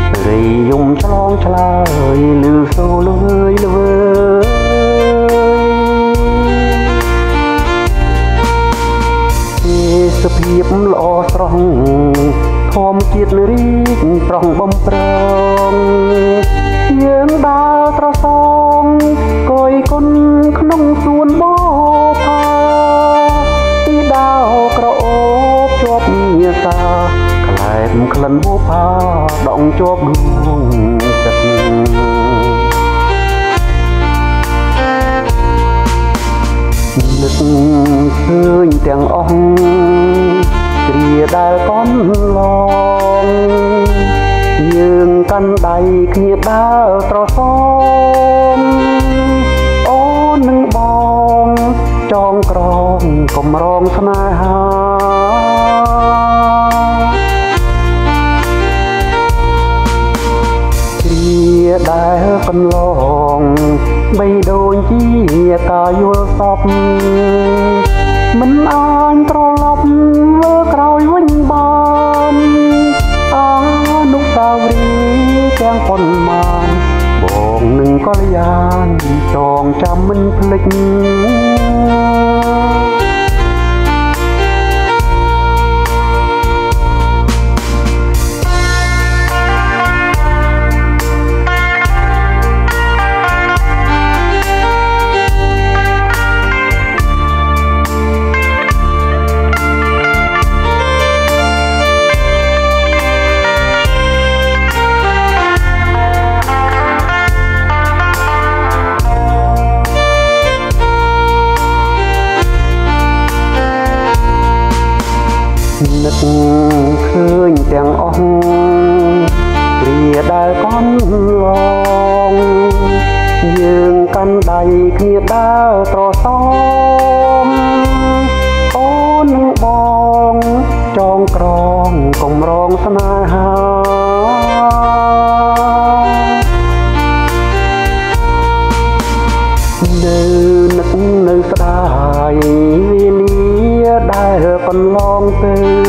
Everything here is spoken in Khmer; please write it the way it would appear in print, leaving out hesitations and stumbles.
រីយំឆ្លងឆ្លើយលឺសូរល្វើយល្វើយទេសភាពល្អស្រស់ធម្មជាតិរីកប្រងបំប្រងយើងដើរត្រសងកយគុណក្នុងសួនបផាទីដាវក្រអូបជាប់ញាសាក្លែបក្លិនបផាដងជាប់ដួងចិត្តនឹកឃើញទាំងអស់គ្រាដែលកន់ឡងយើងកាន់ដៃគ្នាដើរត្រសមអូននឹងបងចងក្រងកំរងស្នេហាគ្រាដែលកន្លងបីដូចជាការយល់សពមិនអាចត្រឡប់មើលក្រោយវិញបានអនុស្សាវរីយ៍ទាំងប៉ុន្មានបងនឹងកល្យានចងចាំមិនភ្លេចនឹកឃើញទាំងអស់គ្រាដែលកន់ឡងយើងកាន់ដៃគ្នាដើរត្រសមអូននឹងបងចងក្រងកំរងស្នេហានៅនឹកនៅស្ដាយវេលាដែលកន្លងទៅ